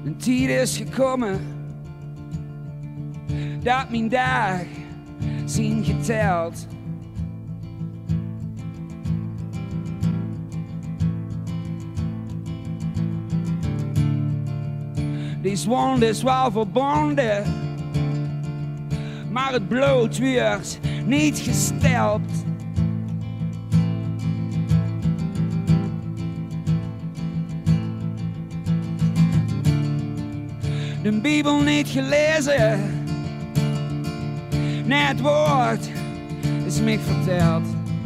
Een tijd is gekomen dat mijn dag zijn geteld. Deze wond is wel verbonden, maar het bloed wordt niet gestelpt. De Bijbel niet gelezen, nee, het woord is mij verteld.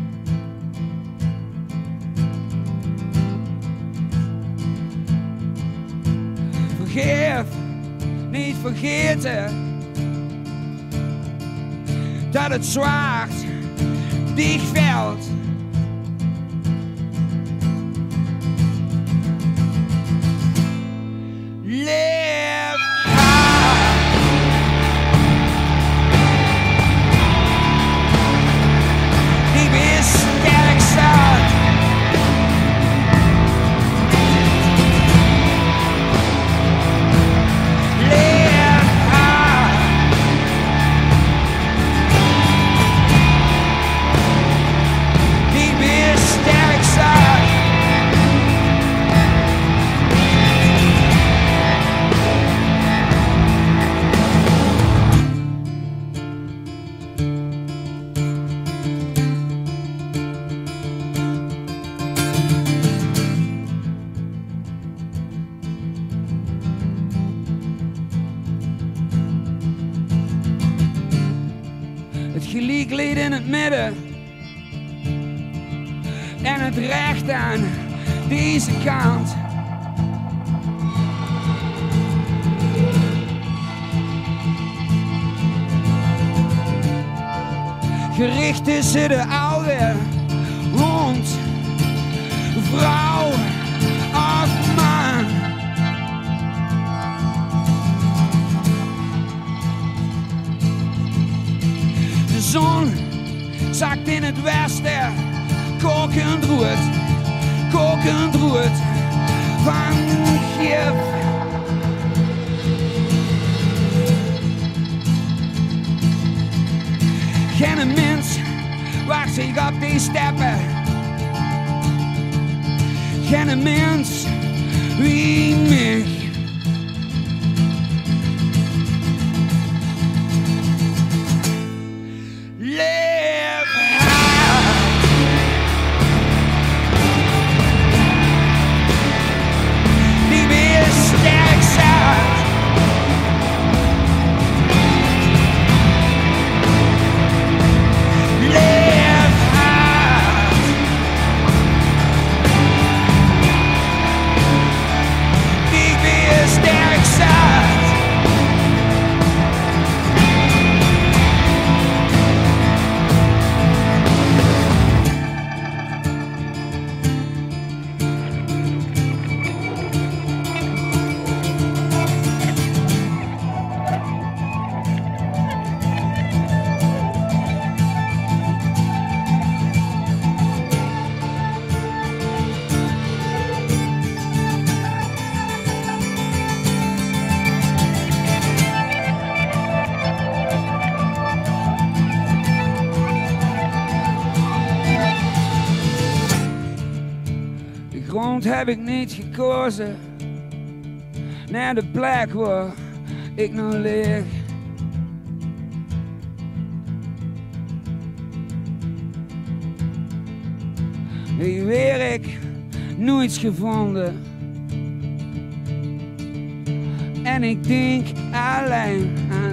Vergeef, niet vergeten, dat het zwaard dichtvalt. Leef hard. Die weer sterk staat. Leef hard. Die weer sterk staat. Het gelijk ligt in het midden en het recht aan deze kant. Gericht tussen de oude hond, vrouw of man. De zon zakt in het westen, kokend roet van gif. Geen mens wacht zich op die steppen, geen mens wie mij. De grond heb ik niet gekozen, naar de plek waar ik nou lig. Hier weer ik nooit gevonden. En ik denk alleen aan